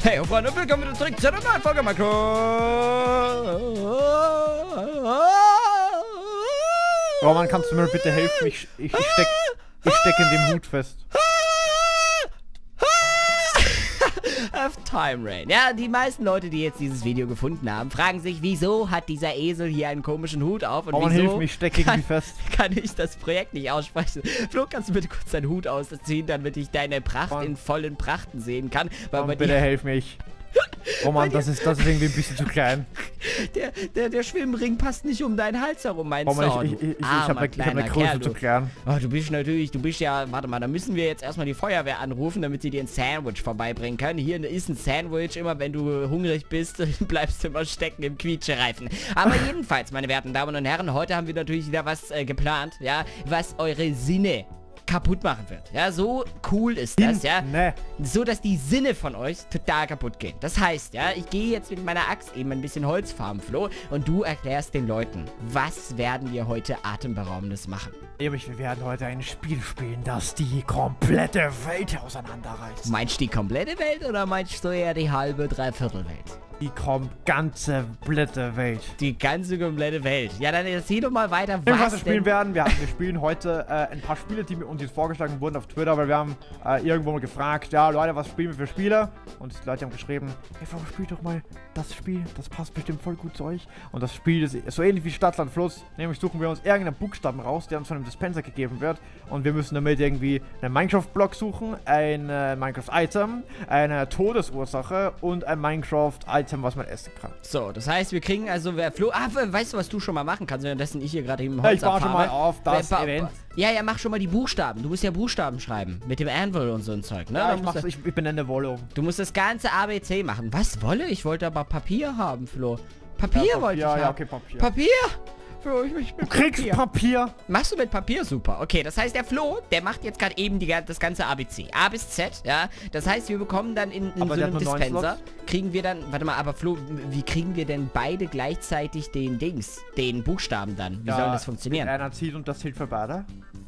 Hey Freunde, willkommen wieder zurück zu einer neuen Folge Minecraft. Roman, kannst du mir bitte helfen? Ich steck in dem Hut fest. Auf Time Rain. Ja, die meisten Leute, die jetzt dieses Video gefunden haben, fragen sich, wieso hat dieser Esel hier einen komischen Hut auf und Roman, wieso hilf mir, ich stecke irgendwie fest. kann ich das Projekt nicht aussprechen. Flo, kannst du bitte kurz deinen Hut ausziehen, damit ich deine Pracht Roman, in vollen Prachten sehen kann? Weil Roman, bitte helf mir. Roman, das ist irgendwie ein bisschen zu klein. Der Schwimmring passt nicht um deinen Hals herum, meinst du? Roman, ich hab eine Größe zu klein. Oh, du bist ja, warte mal, da müssen wir jetzt erstmal die Feuerwehr anrufen, damit sie dir ein Sandwich vorbeibringen können. Hier ist ein Sandwich, immer wenn du hungrig bist, bleibst du immer stecken im Quietschereifen. Aber jedenfalls, meine werten Damen und Herren, heute haben wir natürlich wieder was geplant, ja, was eure Sinne kaputt machen wird. Ja, so cool ist das, ja. Ne. So, dass die Sinne von euch total kaputt gehen. Das heißt, ja, ich gehe jetzt mit meiner Axt eben ein bisschen Holz farmen, Flo, und du erklärst den Leuten, was werden wir heute Atemberaubendes machen. Wir werden heute ein Spiel spielen, das die komplette Welt auseinanderreißt. Meinst du die komplette Welt oder meinst du eher die halbe, dreiviertel Welt? Die ganze komplette Welt. Die ganze komplette Welt. Ja, dann erzähl doch mal weiter, was wir spielen werden. Wir spielen heute ein paar Spiele, die uns jetzt vorgeschlagen wurden auf Twitter, weil wir haben irgendwo mal gefragt, ja Leute, was spielen wir für Spiele? Und die Leute haben geschrieben, hey, warum spielt doch mal das Spiel, das passt bestimmt voll gut zu euch. Und das Spiel ist so ähnlich wie Stadtland Fluss, nämlich suchen wir uns irgendeinen Buchstaben raus, der uns von einem Dispenser gegeben wird. Und wir müssen damit irgendwie einen Minecraft-Block suchen, ein Minecraft-Item, eine Todesursache und ein Minecraft-Item, was man essen kann. So, das heißt, wir kriegen also, Flo, weißt du, was du schon mal machen kannst, währenddessen ich hier gerade im Holz ich war schon mal auf das Event. Ja, mach schon mal die Buchstaben. Du musst ja Buchstaben schreiben. Mit dem Anvil und so ein Zeug, ne? Ja, ich benenne Wolle. Du musst das ganze ABC machen. Was, Wolle? Ich wollte aber Papier haben, Flo. Papier ja, wollte ich haben. Ja, okay, Papier. Papier? Flo, du kriegst Papier. Machst du mit Papier? Super. Okay, das heißt, der Flo, der macht jetzt gerade eben das ganze ABC. A bis Z, ja. Das heißt, wir bekommen dann in so einem Dispenser, kriegen wir dann, warte mal, aber Flo, wie kriegen wir denn beide gleichzeitig den Buchstaben dann? Wie soll das funktionieren? Einer zieht und das zählt für beide.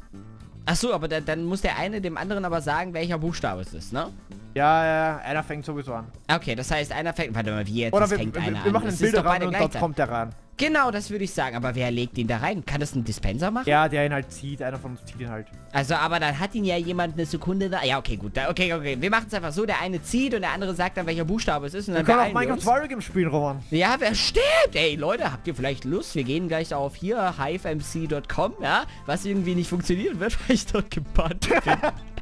Achso, aber dann muss der eine dem anderen aber sagen, welcher Buchstabe es ist, ne? Ja, einer fängt sowieso an. Okay, das heißt, einer fängt, warte mal, wie jetzt Oder fängt einer an? Wir machen ein Bild ran und dann kommt der ran. Genau, das würde ich sagen. Aber wer legt ihn da rein? Kann das ein Dispenser machen? Ja, der ihn halt zieht. Einer von uns zieht ihn halt. Also, aber dann hat ihn ja jemand eine Sekunde da. Ja, okay, gut. Okay. Wir machen es einfach so. Der eine zieht und der andere sagt dann, welcher Buchstabe es ist. Und dann können wir auch Minecraft Warrior spielen, Roman. Ja, wer stimmt? Ey, Leute, habt ihr vielleicht Lust? Wir gehen gleich auf hier, hivemc.com, ja? Was irgendwie nicht funktionieren wird, weil ich dort gebannt bin.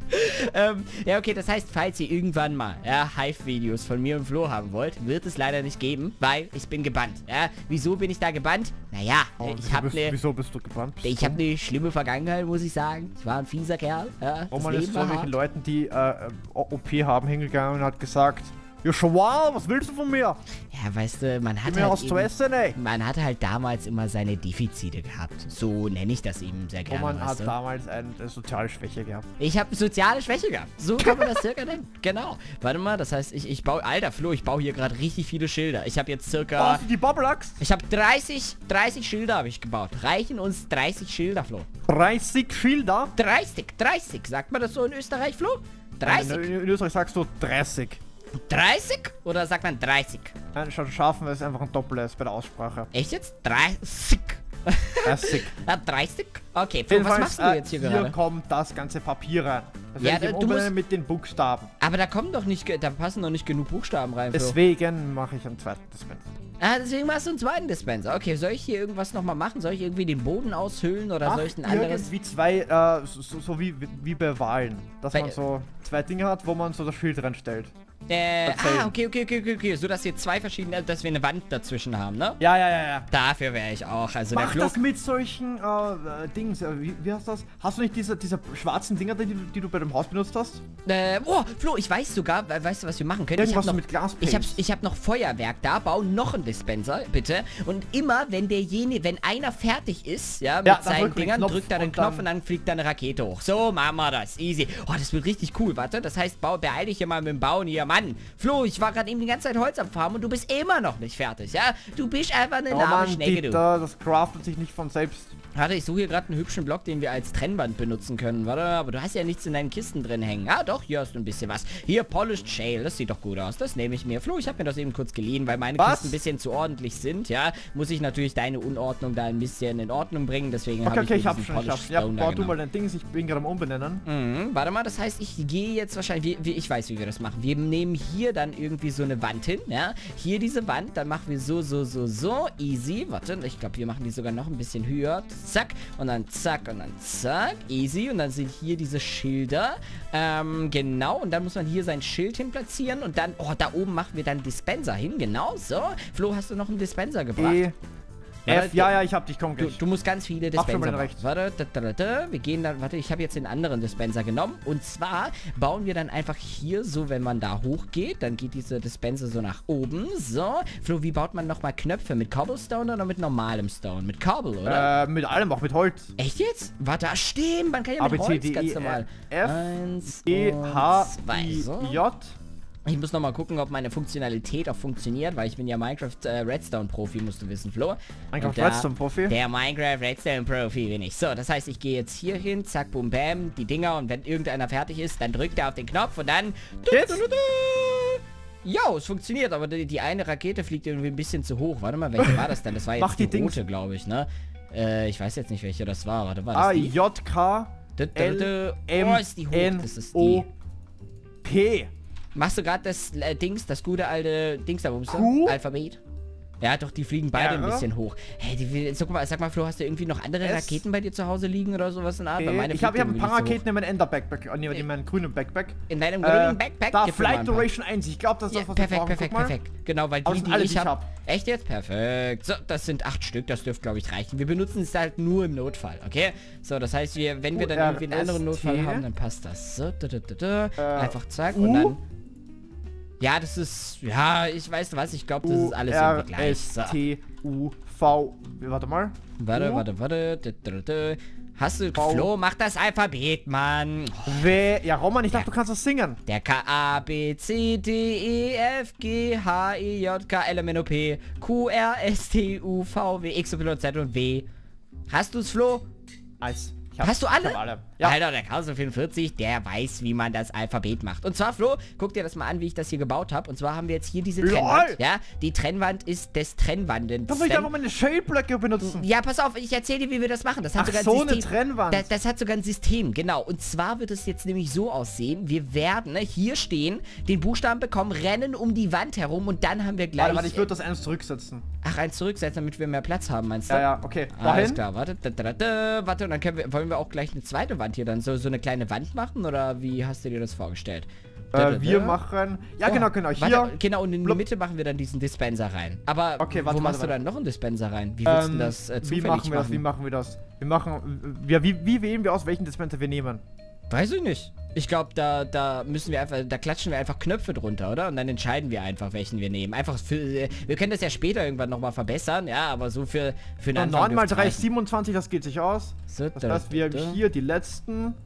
Ja, okay, das heißt, falls ihr irgendwann mal Hive-Videos von mir und Flo haben wollt, wird es leider nicht geben, weil ich bin gebannt. Ja, wieso bin ich da gebannt? Naja, wieso bist du gebannt? Ich habe eine schlimme Vergangenheit, muss ich sagen. Ich war ein fieser Kerl. Ja, man ist so welchen Leuten, die OP haben, hingegangen und hat gesagt, Joshua, was willst du von mir? Ja, weißt du, man hat halt damals immer seine Defizite gehabt. So nenne ich das eben sehr gerne. Und man hat damals eine soziale Schwäche gehabt. Ich habe soziale Schwäche gehabt. So kann man das circa nennen. Genau. Warte mal, das heißt, ich baue... Alter, Flo, ich baue hier gerade richtig viele Schilder. Ich habe jetzt circa... hast du die Bubble-Axt? Ich habe 30 Schilder habe ich gebaut. Reichen uns 30 Schilder, Flo? 30 Schilder? 30. Sagt man das so in Österreich, Flo? 30. In Österreich sagst du 30. 30? Oder sagt man 30? Nein, schon schaffen wir es einfach ein Doppel-S bei der Aussprache. Echt jetzt? 30? 30. Ja, 30? Okay, Flo, was machst du jetzt hier gerade? Hier kommt das ganze Papier rein. Das ja, du musst mit den Buchstaben. Aber da passen doch nicht genug Buchstaben rein, Flo. Deswegen mache ich einen zweiten Dispenser. Ah, deswegen machst du einen zweiten Dispenser. Okay, soll ich hier irgendwas nochmal machen? Soll ich irgendwie den Boden aushöhlen oder soll ich ein anderes... irgendwie zwei, so wie bei Wahlen. Dass man so zwei Dinge hat, wo man so das Schild reinstellt. Okay. So, dass wir zwei verschiedene, dass wir eine Wand dazwischen haben, ne? Ja. Dafür wäre ich auch. Also mach das mit solchen, Dings, wie heißt das? Hast du nicht diese schwarzen Dinger, die du bei dem Haus benutzt hast? Flo, ich weiß sogar, weißt du, was wir machen können? Irgendwas mit Glaspaste. Ich hab noch Feuerwerk da, bau noch einen Dispenser, bitte. Und immer, wenn einer fertig ist, ja, mit seinen Dingern, drückt er den Knopf und dann fliegt da eine Rakete hoch. So, machen wir das. Easy. Oh, das wird richtig cool, warte. Das heißt, beeil dich hier mal mit dem Bauen hier. Mann, Flo, ich war gerade eben die ganze Zeit Holz am Farmen und du bist immer noch nicht fertig, ja? Du bist einfach eine lahme Schnecke, du. Das craftet sich nicht von selbst. Warte, ich suche hier gerade einen hübschen Block, den wir als Trennwand benutzen können. Warte, aber du hast ja nichts in deinen Kisten drin hängen. Ah, doch, hier hast du ein bisschen was. Hier, Polished Shale, das sieht doch gut aus. Das nehme ich mir. Flo, ich habe mir das eben kurz geliehen, weil meine Kisten ein bisschen zu ordentlich sind, ja. Muss ich natürlich deine Unordnung da ein bisschen in Ordnung bringen, deswegen habe Okay, ich ich hab's schon. Ja, bau du mal dein Ding, ich bin gerade am Umbenennen. Warte mal, das heißt, ich gehe jetzt wahrscheinlich, ich weiß, wie wir das machen. Wir nehmen hier dann irgendwie so eine Wand hin, ja. Hier diese Wand, dann machen wir so, easy. Warte, ich glaube, wir machen die sogar noch ein bisschen höher. Zack, und dann zack, und dann zack, easy. Und dann sind hier diese Schilder, genau. Und dann muss man hier sein Schild hin platzieren. Und dann, oh, da oben machen wir dann Dispenser hin, genau, so. Flo, hast du noch einen Dispenser gebracht? Ja, ich hab dich, komm gleich. Du musst ganz viele Dispenser machen. Recht. Warte, wir gehen dann, warte, ich habe jetzt den anderen Dispenser genommen. Und zwar bauen wir dann einfach hier so, wenn man da hochgeht, dann geht diese Dispenser so nach oben. So, Flo, wie baut man nochmal Knöpfe? Mit Cobblestone oder mit normalem Stone? Mit Cobble, oder? Mit allem, auch mit Holz. Echt jetzt? Warte, stimmt, man kann ja mit Holz ganz normal. F, E, H, I, J. Ich muss nochmal gucken, ob meine Funktionalität auch funktioniert, weil ich bin ja Minecraft Redstone-Profi, musst du wissen, Flo. Minecraft Redstone-Profi? Der Minecraft Redstone-Profi bin ich. So, das heißt, ich gehe jetzt hier hin, zack, boom, bam, die Dinger und wenn irgendeiner fertig ist, dann drückt er auf den Knopf und dann... Ja, es funktioniert, aber die eine Rakete fliegt irgendwie ein bisschen zu hoch. Warte mal, welche war das denn? Das war jetzt die rote, glaube ich, ne? Ich weiß jetzt nicht, welche das war. Warte, war das die? J, K, L, M, ist die hoch. N, Das ist O, die. P. Machst du gerade das Dings, das gute alte Dings da, Alphabet? Ja, doch, die fliegen beide ein bisschen hoch. Hey, sag mal, Flo, hast du irgendwie noch andere Raketen bei dir zu Hause liegen oder sowas in der Art? Ich hab ein paar Raketen in meinem Ender-Backpack, in meinem grünen Backpack. In deinem grünen Backpack? Da, Flight Duration 1, ich glaube, das ist das, was perfekt. Genau, weil die ich hab. Echt jetzt? Perfekt. So, das sind 8 Stück, das dürfte, glaube ich, reichen. Wir benutzen es halt nur im Notfall, okay? So, das heißt, wenn wir dann irgendwie einen anderen Notfall haben, dann passt das. So, einfach zack und dann... Ja, das ist... Ja, ich weiß was. Ich glaube, das ist alles irgendwie gleich. So. S-T-U-V... Warte mal. Warte. Hast du... Flo, mach das Alphabet, Mann. Ja, Roman, ich dachte, du kannst das singen. Der K-A, B, C, D, E, F, G, H, I, J, K, L, M, N, O, P, Q, R, S, T, U, V, W, X, Y, Z und W. Hast du's, Flo? Eins. Hast du alle? Ich hab alle. Ja. Alter, der Chaos44, der weiß, wie man das Alphabet macht. Und zwar, Flo, guck dir das mal an, wie ich das hier gebaut habe. Und zwar haben wir jetzt hier diese Trennwand. Ja, die Trennwand ist des Trennwandens. Da will ich einfach meine Shade-Blöcke benutzen. Ja, pass auf, ich erzähle dir, wie wir das machen. Das hat sogar ein so System. Eine Trennwand. Das hat sogar ein System, genau. Und zwar wird es jetzt nämlich so aussehen, wir werden hier stehen, den Buchstaben bekommen, rennen um die Wand herum und dann haben wir gleich... Warte, ich würde das eins zurücksetzen. Ach, eins zurücksetzen, damit wir mehr Platz haben, meinst du? Ja, okay. Alles klar, warte. Warte, und dann wollen wir auch gleich eine zweite Wand hier dann so eine kleine Wand machen, oder wie hast du dir das vorgestellt? Wir machen... Ja, genau, hier. Warte, genau, und in die Mitte machen wir dann diesen Dispenser rein. Aber wo machst du dann noch einen Dispenser rein? Wie willst du das zufällig machen? Wie machen wir das? Wie wählen wir aus, welchen Dispenser wir nehmen? Weiß ich nicht. Ich glaube, da klatschen wir einfach Knöpfe drunter, oder? Und dann entscheiden wir einfach, welchen wir nehmen. Einfach wir können das ja später irgendwann nochmal verbessern, ja, aber so für einen Anfang 9 mal 3 ist 27, das geht sich aus. So, das heißt, wir haben hier die letzten.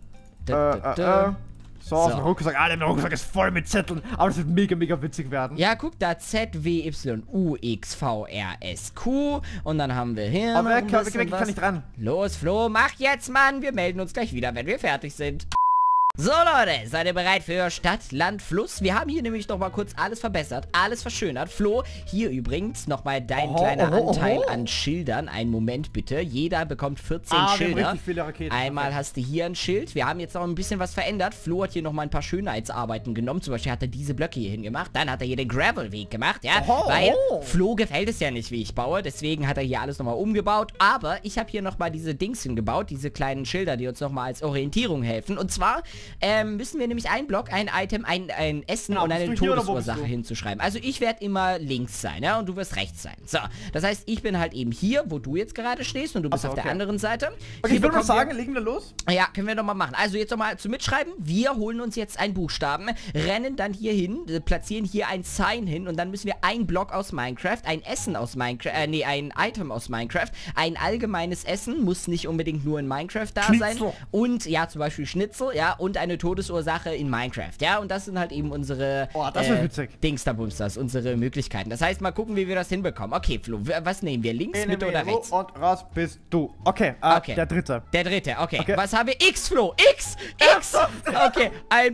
So, aus dem Rucksack. Der Rucksack ist voll mit Zetteln. Aber das wird mega witzig werden. Ja, guck, da Z, W, Y, U, X, V, R, S, Q. Und dann haben wir hier aber ich kann nicht dran. Los, Flo, mach jetzt, Mann. Wir melden uns gleich wieder, wenn wir fertig sind. So, Leute, seid ihr bereit für Stadt, Land, Fluss? Wir haben hier nämlich nochmal kurz alles verbessert, alles verschönert. Flo, hier übrigens nochmal dein kleiner Anteil an Schildern. Einen Moment bitte. Jeder bekommt 14 Schilder. Viele Raketen. Einmal hast du hier ein Schild. Wir haben jetzt noch ein bisschen was verändert. Flo hat hier nochmal ein paar Schönheitsarbeiten genommen. Zum Beispiel hat er diese Blöcke hier hingemacht. Dann hat er hier den Gravelweg gemacht, ja. Weil Flo gefällt es ja nicht, wie ich baue. Deswegen hat er hier alles nochmal umgebaut. Aber ich habe hier nochmal diese Dings hingebaut. Diese kleinen Schilder, die uns nochmal als Orientierung helfen. Und zwar... müssen wir nämlich ein Block, ein Item, ein Essen und eine Todesursache hinzuschreiben. Also ich werde immer links sein, ja, und du wirst rechts sein. So, das heißt, ich bin halt eben hier, wo du jetzt gerade stehst und du bist auf der anderen Seite. Okay, ich würde mal sagen, legen wir los? Ja, können wir nochmal machen. Also jetzt nochmal zum Mitschreiben. Wir holen uns jetzt einen Buchstaben, rennen dann hier hin, platzieren hier ein Sign hin und dann müssen wir ein Block aus Minecraft, ein Essen aus Minecraft, ein Item aus Minecraft, ein allgemeines Essen, muss nicht unbedingt nur in Minecraft da sein. Und, ja, zum Beispiel Schnitzel, ja, und eine Todesursache in Minecraft. Ja, und das sind halt eben unsere das ist witzig. Dingsterbumsters, unsere Möglichkeiten. Das heißt, mal gucken, wie wir das hinbekommen. Okay, Flo, was nehmen wir? Links, Mitte oder rechts? Und raus bist du. Okay, der dritte. Der dritte, okay. Was haben wir? X, Flo! X! Okay, ein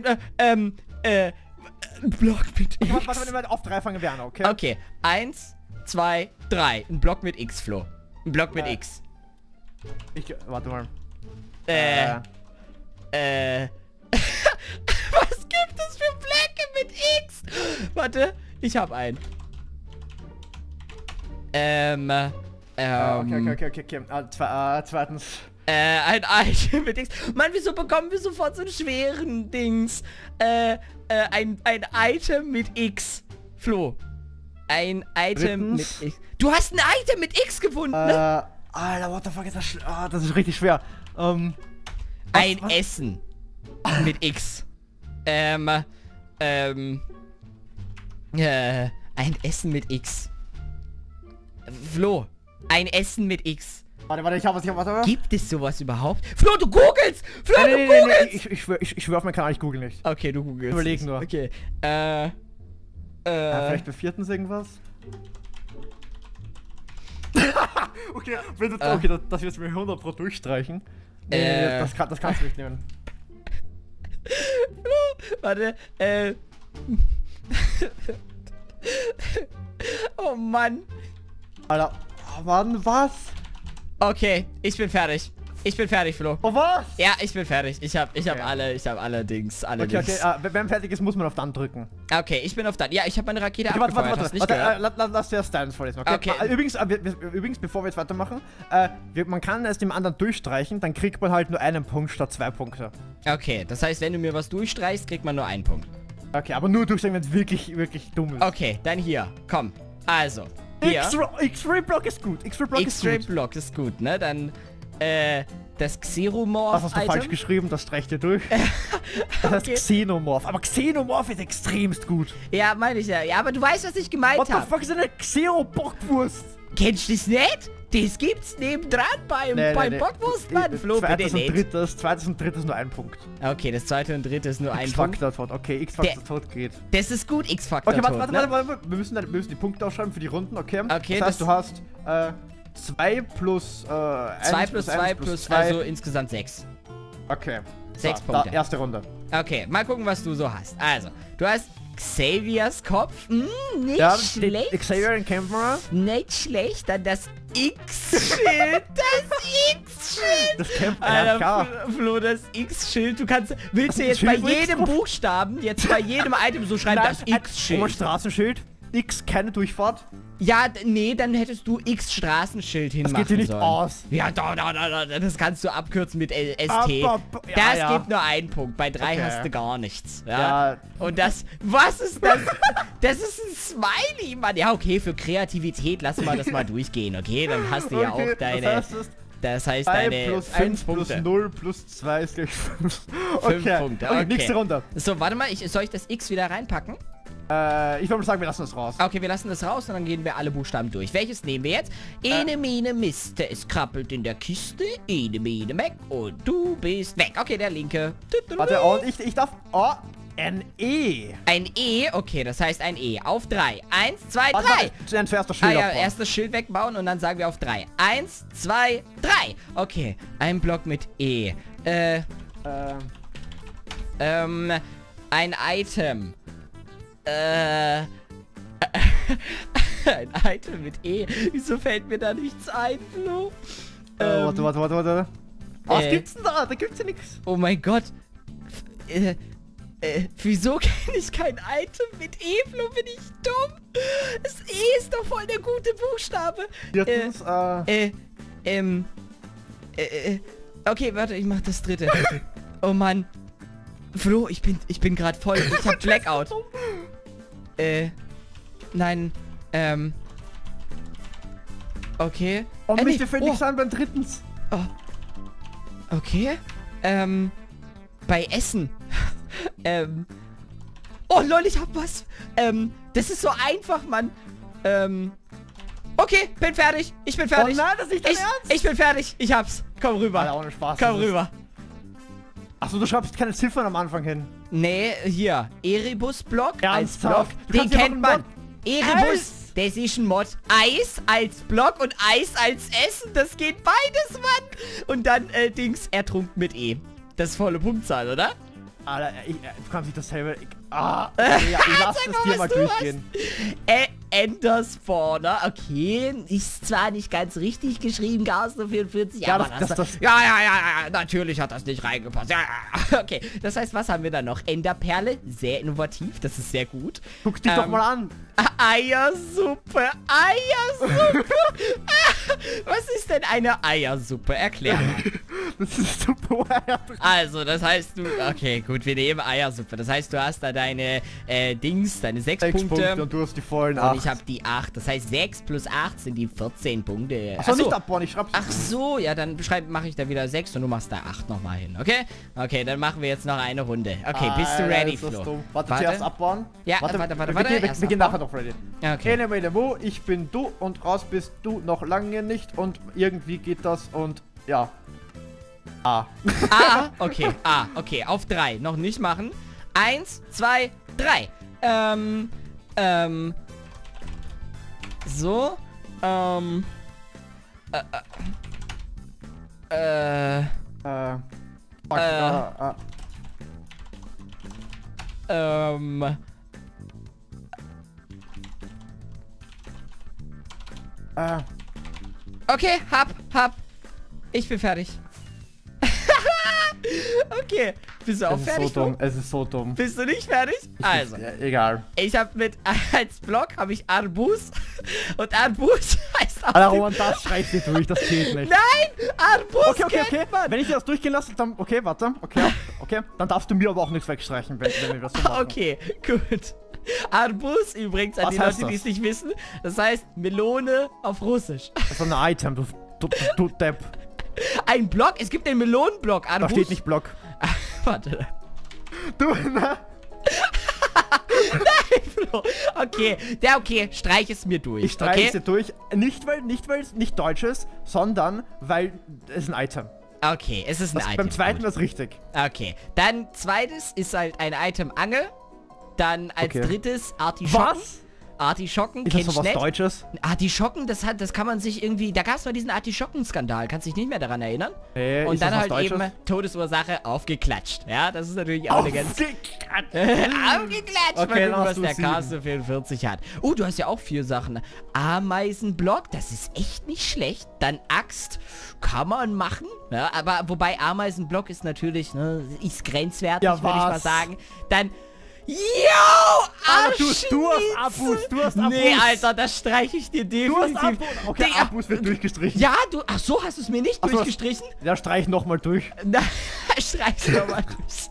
Block mit X. Warte, wenn wir auf 3 fangen wir an, okay? Okay, 1, 2, 3. Ein Block mit X, Flo. Ein Block mit X. Warte mal. Was gibt es für Blöcke mit X? Warte, ich hab einen. Okay. Zweitens. Ein Item mit X. Mann, wieso bekommen wir sofort so einen schweren Dings? Ein Item mit X. Flo. Ein Item mit X. Du hast ein Item mit X gefunden, ne? Alter, what the fuck ist das? Das ist richtig schwer. Ein Essen mit X. Ein Essen mit X. Flo, ein Essen mit X. Warte, ich hab was. Gibt es sowas überhaupt? Flo, du googelst! Flo, du googelst! Ich schwör auf meinen Kanal, ich google nicht. Okay, du googelst. Überleg nur. Okay, vielleicht bei viertens irgendwas? Okay, das wirst du mir 100% durchstreichen. Nee, das kannst du nicht nehmen. Warte, oh Mann. Alter, Mann, was? Okay, ich bin fertig. Ich bin fertig, Flo. Oh, was? Ja, ich bin fertig. Ich hab alle Dings. Okay, wenn man fertig ist, muss man auf Dann drücken. Okay, ich bin auf Dann. Ja, ich habe meine Rakete abgefeuert. Warte, lass dir Styles vorlesen, okay? Übrigens, bevor wir jetzt weitermachen, man kann es dem anderen durchstreichen, dann kriegt man halt nur einen Punkt statt 2 Punkte. Okay, das heißt, wenn du mir was durchstreichst, kriegt man nur einen Punkt. Okay, aber nur durchstreichen, wenn es wirklich dumm ist. Okay, dann hier. Komm. Also, hier. X-Ray-Block ist gut. X-Ray-Block ist gut, ne? Dann, das Xeromorph. Was hast du falsch geschrieben? Das streicht dir durch. Das heißt Xenomorph. Aber Xenomorph ist extremst gut. Ja, meine ich ja. Ja, aber du weißt, was ich gemeint habe. What the fuck ist eine Xero-Bockwurst? Kennst du das nicht? Das gibt's nebendran beim Bockwurstmann. Flo, bitte nicht. Zweites und drittes nur ein Punkt. Okay, das zweite und dritte ist nur ein Punkt. X-Factor tot. Okay, X-Factor tot geht. Das ist gut, X-Factor tot. Okay, warte. Wir müssen die Punkte aufschreiben für die Runden, okay? Okay, das heißt, du hast 2 plus 2 plus 2 plus, also insgesamt 6. Okay. 6 Punkte. Erste Runde. Okay, mal gucken, was du so hast. Also, du hast Xaviers Kopf. Nicht schlecht. Xavier in Camera. Nicht schlecht. Dann das X-Schild. Das X-Schild. Das Camper. Alter, Flo, das X-Schild. Willst du jetzt bei jedem Buchstaben, bei jedem Item so schreiben, das X-Schild? Straßenschild. X, keine Durchfahrt. Ja, nee, dann hättest du X-Straßenschild hinmachen sollen. Das geht hier nicht aus. Ja, das kannst du abkürzen mit ST. Das gibt nur einen Punkt. Bei 3 hast du gar nichts. Ja. Und was ist das? Das ist ein Smiley, Mann. Ja, okay, für Kreativität lassen wir das mal durchgehen, okay? Dann hast du ja auch deine... Das heißt, deine plus 5 Punkte. Plus 0 plus 2 ist gleich 5. 5 Punkte, okay. Nächste Runde. So, warte mal, soll ich das X wieder reinpacken? Ich würde sagen, wir lassen das raus. Okay, wir lassen das raus und dann gehen wir alle Buchstaben durch. Welches nehmen wir jetzt? Ene, mene, miste. Es krabbelt in der Kiste. Ene, mene, weg. Und du bist weg. Okay, der linke. Warte, und ich darf... Oh, ein E. Ein E? Okay, das heißt ein E. Auf 3. 1, 2, 3. Zuerst das Schild ja, erst das Schild wegbauen und dann sagen wir auf 3. 1, 2, 3. Okay, ein Block mit E. Ein Item. Ein Item mit E. Wieso fällt mir da nichts ein, Flo? Warte. Was gibt's denn da? Da gibt's ja nichts. Oh mein Gott. Wieso kenne ich kein Item mit E, Flo? Bin ich dumm? Das E ist doch voll der gute Buchstabe. Viertens, okay, warte, ich mach das dritte. Oh Mann. Flo, ich bin gerade voll. Ich hab Blackout. Nein, okay. Oh, mich fällt nichts an beim drittens. Oh. Okay. Bei Essen. Oh lol, ich hab was. Das ist so einfach, Mann. Okay, bin fertig. Ich bin fertig. Oh nein, das ist nicht dein Ernst. Ich bin fertig. Ich hab's. Komm rüber. Alter, ohne Spaß. Komm rüber. Achso, du schreibst keine Ziffern am Anfang hin. Nee, hier. Erebus-Block als Block. Ernsthaft? Du Den kannst ja kennt noch man. einen Erebus, das ist ein Mod. Eis als Block und Eis als Essen. Das geht beides, Mann. Und dann, Dings, ertrunken mit E. Das ist volle Punktzahl, oder? Alter, du kannst nicht dasselbe... ja, ich lass das dir mal durchgehen. Ender Spawner, okay. Ist zwar nicht ganz richtig geschrieben, Garster 44, Ja, aber ja, natürlich hat das nicht reingepasst. Ja, okay. Das heißt, was haben wir da noch? Enderperle, sehr innovativ, das ist sehr gut. Guck dich doch mal an. Eiersuppe, Eiersuppe. Was ist denn eine Eiersuppe? Erklär mal. Das ist super. Also, das heißt, okay, gut, wir nehmen Eiersuppe. Das heißt, du hast da deine Dings, deine 6 Punkte. Und du hast die vollen Und 8. ich habe die 8. Das heißt, 6 plus 8 sind die 14 Punkte. Achso, nicht abbauen, ich schreib's. Ach so, ja, dann mache ich da wieder 6 und du machst da 8 nochmal hin, okay? Okay, dann machen wir jetzt noch eine Runde. Okay, bist du ready, Flo? Warte, zuerst abbauen. Ja, warte. Wir gehen nachher noch ready. Okay. Anyway, wo ich bin du und raus bist du noch lange nicht und irgendwie geht das und ja. Okay, okay, auf 3. Noch nicht machen. 1, 2, 3. So. Okay, hab. Ich bin fertig. Okay, bist du auch fertig? So dumm. Es ist so dumm. Bist du nicht fertig? Also, egal. ich habe als Block habe ich Arbus und Arbus heißt auch. Alter, Roman, das schreibst du durch, das geht nicht. Nein, Arbus. Okay. Wenn ich dir das durchgehen lasse, dann okay, warte. Okay, dann darfst du mir aber auch nichts wegstreichen, wenn wir das so machen. Okay, gut. Arbus übrigens an die Leute, die es nicht wissen, das heißt Melone auf Russisch. Das ist ein Item, du Depp. Ein Block? Es gibt den Melonenblock. Da steht nicht Block. Warte. Du, ne? Nein, Flo. Okay, streich es mir durch. Ich streiche es dir durch. Nicht, weil es nicht deutsch ist, sondern weil es ein Item. Okay, es ist ein Item. Beim zweiten ist richtig. Okay, dann zweites ist halt ein Item Angel. Dann als drittes Artischocken. Was? Artischocken, ist das so was Deutsches? Artischocken, das kann man sich irgendwie... Da gab es mal diesen Artischocken-Skandal. Kannst dich nicht mehr daran erinnern? Und dann halt eben Todesursache aufgeklatscht. Ja, das ist natürlich auch eine ganz... Aufgeklatscht, okay, mal gucken, was der Castle 44 hat. Du hast ja auch 4 Sachen. Ameisenblock, das ist echt nicht schlecht. Dann Axt, kann man machen. Ja, aber wobei Ameisenblock ist natürlich, ne, ist grenzwertig, ja, würde ich mal sagen. Dann... Yo, Arschnitzel! Du hast Abus. Nee, Alter, das streiche ich dir definitiv. Du hast Abus. Okay, Abus wird durchgestrichen. Ja, ach so, hast du es mir nicht durchgestrichen? Ja, streich nochmal durch. Na, streich nochmal durch.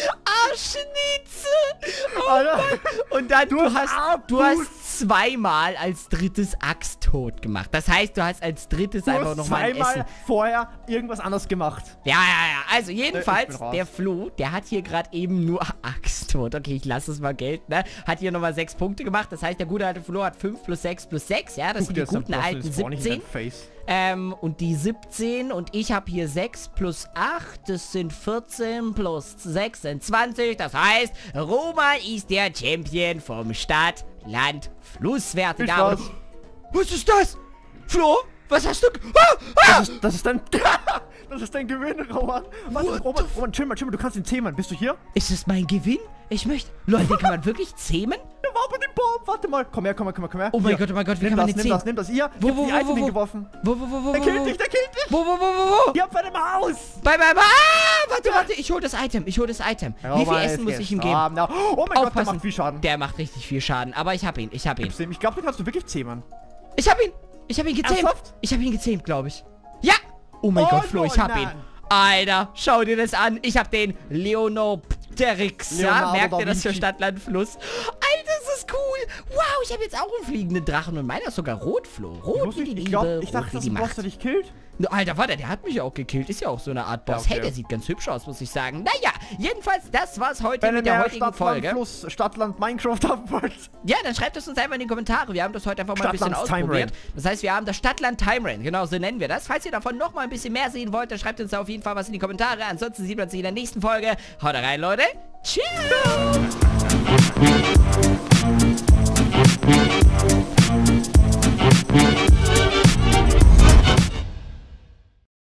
Arschnitzel! Oh Mann. Und dann, du hast zweimal als drittes Axt tot gemacht. Das heißt, du hast als drittes einfach nochmal ein Essen. Zweimal vorher irgendwas anderes gemacht. Ja. Also jedenfalls, der Flo, der hat hier gerade eben nur Axt tot. Okay, ich lasse es mal gelten, ne? Hat hier nochmal 6 Punkte gemacht. Das heißt, der gute alte Flo hat 5 plus 6 plus 6. Ja, das sind die guten alten 17. Und die 17 und ich habe hier 6 plus 8, das sind 14 plus 6 sind 20. Das heißt, Roma ist der Champion vom Stadt, Land, Flusswerte. Was ist das? Flo, was hast du... Das ist dein Gewinn, Roman. Roman, chill mal, du kannst ihn zähmen. Bist du hier? Ist es mein Gewinn? Ich möchte... Leute, kann man wirklich zähmen? Der war bei dem Baum. Warte mal. Komm her. Oh mein Gott, wie kann man den zähmen? Nimm das. Ihr habt die Item hingeworfen. Wo? Der killt dich. Wo? Hier bei dem Haus. Bei meinem... Warte. Ich hol das Item. Wie viel Essen muss ich ihm geben? Oh mein Gott, der macht viel Schaden. Der macht richtig viel Schaden. Aber ich hab ihn. Ich glaube, den kannst du wirklich zähmen. Ich hab ihn gezähmt. Ernsthaft? Ich hab ihn gezähmt, glaube ich. Ja. Oh mein Gott, Flo, ich hab ihn. Alter, schau dir das an. Ich hab den Leonopteryx. Ja, merkt ihr das für Stadt, Land, Fluss? Alter, das ist cool. Wow, ich habe jetzt auch einen fliegenden Drachen und meiner ist sogar rot, Flo. Rot wie die Liebe, ich dachte, rot wie die Macht. Der dich killt. Alter, warte, der hat mich auch gekillt. Ist ja auch so eine Art Boss. Ja, okay. Hey, der sieht ganz hübsch aus, muss ich sagen. Naja, jedenfalls, das war's heute Wenn ihr mit der mehr heutigen Folge. Plus Stadtland Minecraft haben wollt. Ja, dann schreibt es uns einfach in die Kommentare. Wir haben das heute einfach mal ein bisschen Stadtlands Time ausprobiert. Rain. Das heißt, wir haben das Stadtland Time Rain. Genau, so nennen wir das. Falls ihr davon noch mal ein bisschen mehr sehen wollt, dann schreibt uns da auf jeden Fall was in die Kommentare. Ansonsten sieht man sich in der nächsten Folge. Haut rein, Leute. Ciao.